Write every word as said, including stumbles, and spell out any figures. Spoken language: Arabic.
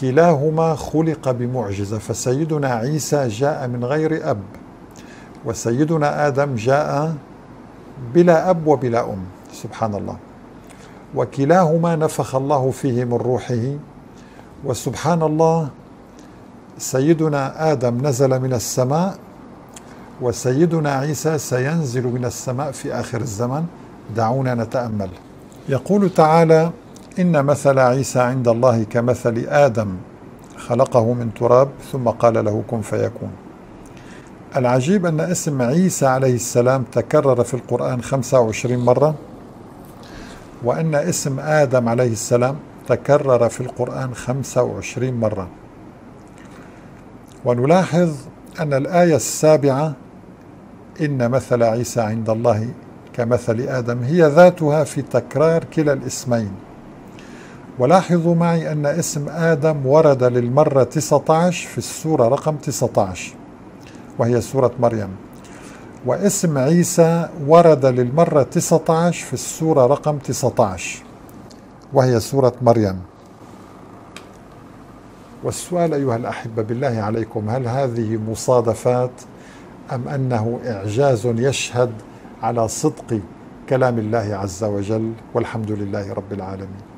كلاهما خلق بمعجزة، فسيدنا عيسى جاء من غير أب، وسيدنا آدم جاء بلا أب وبلا أم، سبحان الله. وكلاهما نفخ الله فيه من روحه، وسبحان الله سيدنا آدم نزل من السماء، وسيدنا عيسى سينزل من السماء في آخر الزمن. دعونا نتأمل. يقول تعالى: إن مثل عيسى عند الله كمثل آدم خلقه من تراب ثم قال له كن فيكون. العجيب أن اسم عيسى عليه السلام تكرر في القرآن خمسة وعشرين مرة، وأن اسم آدم عليه السلام تكرر في القرآن خمسة وعشرين مرة. ونلاحظ أن الآية السابعة إن مثل عيسى عند الله كمثل آدم هي ذاتها في تكرار كلا الاسمين. ولاحظوا معي أن اسم آدم ورد للمرة تسعة عشر في السورة رقم تسعة عشر وهي سورة مريم، واسم عيسى ورد للمرة تسعة عشر في السورة رقم تسعة عشر وهي سورة مريم. والسؤال أيها الأحبة بالله عليكم، هل هذه مصادفات أم أنه إعجاز يشهد على صدق كلام الله عز وجل؟ والحمد لله رب العالمين.